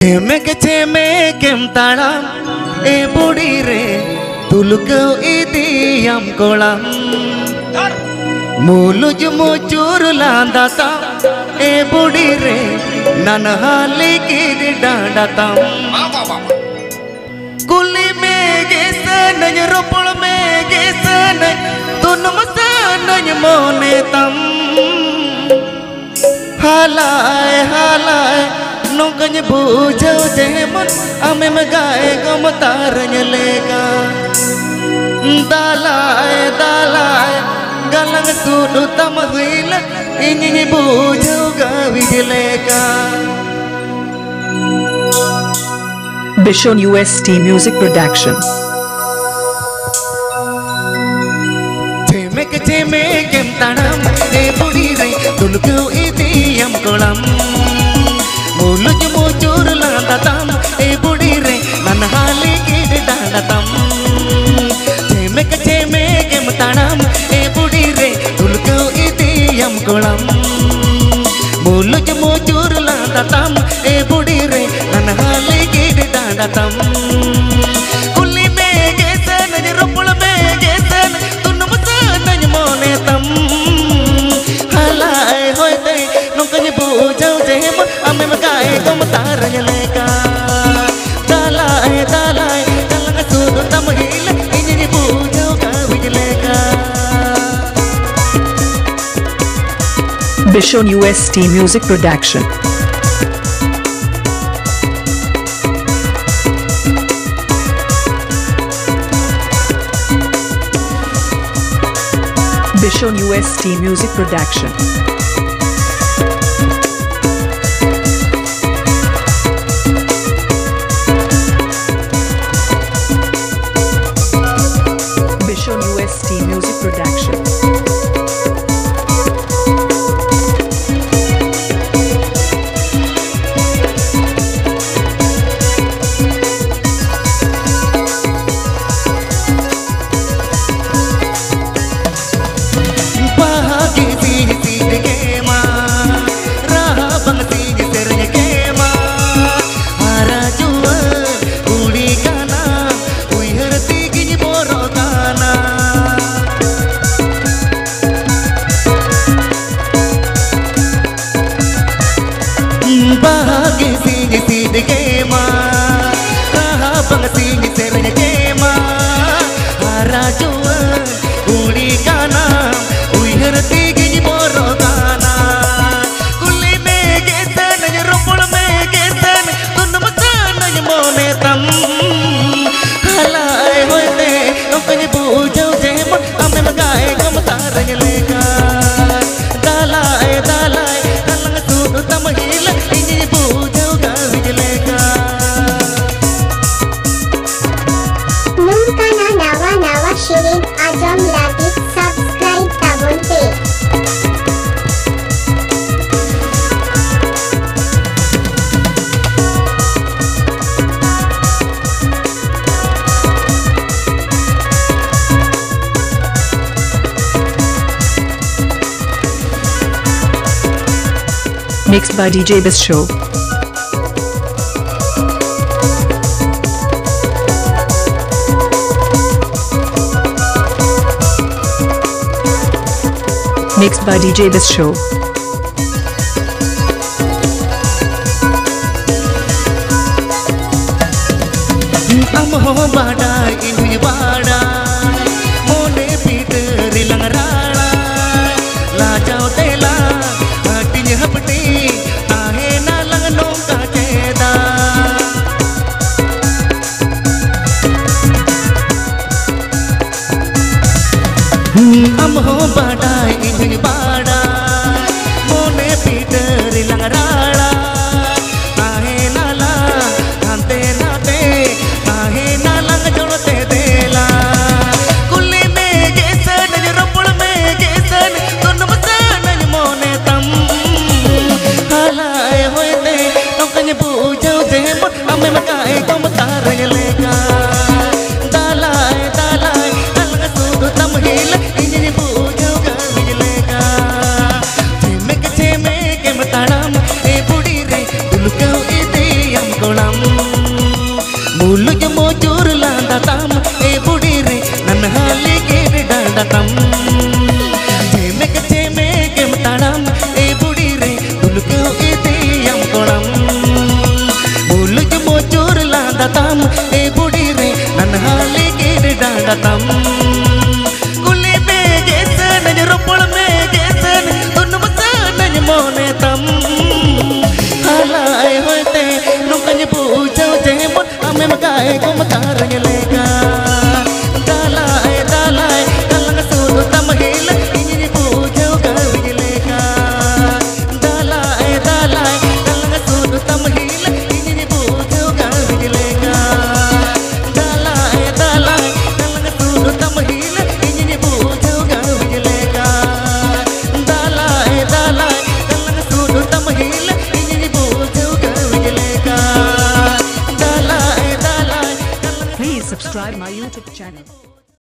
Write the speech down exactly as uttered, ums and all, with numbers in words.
Eme keceme kem talam e budi re tulukau idiyam kolam muluj mucur landatam e budi re nanahali kiri dandatam kuli megesa nyeropol megesa tunum sana nyemonetam halai halai nongkanya bujau demon ame megae gomataranya lega dalai dalai galang sudu tamahila ini bujau gawi lega. Bishon U S T Music Production. Cemek cemek kem tanam e budi re tulukau idiyam kolam muluj mucur landatam e budi re nanahali kiri dandatam cemek cemek kem tanam e budi re tulukau idiyam kolam muluj mucur landatam e budi re nanahali kiri dandatam kuli megesan nyeropul megesan tunum sana nyemonetam halai hoite nongkanya bujau demon ame megae gomataranya lega dalai dalai galang sudu tamahila ini bujau gawi lega. Bishon U S T Music Production. Bishon U S T Music Production. Bishon U S T Music Production. Bahagi singi sidi kema raha bang singi sernya kema harajuan uli kana uihar tigi boro kana kuli megesan nyeropol megesan tunum sana nyemonetam halai hoite nongkanya bujau demon ame megae gomataranya lega dalai dalai galang sudu tamahila Shirin Azam lagi subscribe tabun pe. Mixed by D J BISWA. Mixed by D J BISWA. Amho badai ini badai mone piteri langrala lajau tela hatinya hapti ahe na lang nongka ceda amho badai ini badai mone piteri langrala ahe na la ante na te ahe na lang jolte dela दादातम ए बुढ़ी रे नन्हाली गिर डांडातम कुली में गेसन रोपड़ में गेसन उन मसान मोने तम हालाए होते नुकन पूछो जेमन हमें मकाए को मतार लेगा दालाए दालाए कलंग सूद तम हिल इंजनी पूछो कवि लेगा दालाए दालाए कलंग सूद तम हिल इंजनी पूछो कवि लेगा दालाए दालाए कलंग सूद तम हिल इंजनी पूछो कवि लेगा दालाए दालाए कलंग सूद तम हिल इंजनी पूछो कवि लेगा दालाए दालाए Please subscribe my YouTube channel.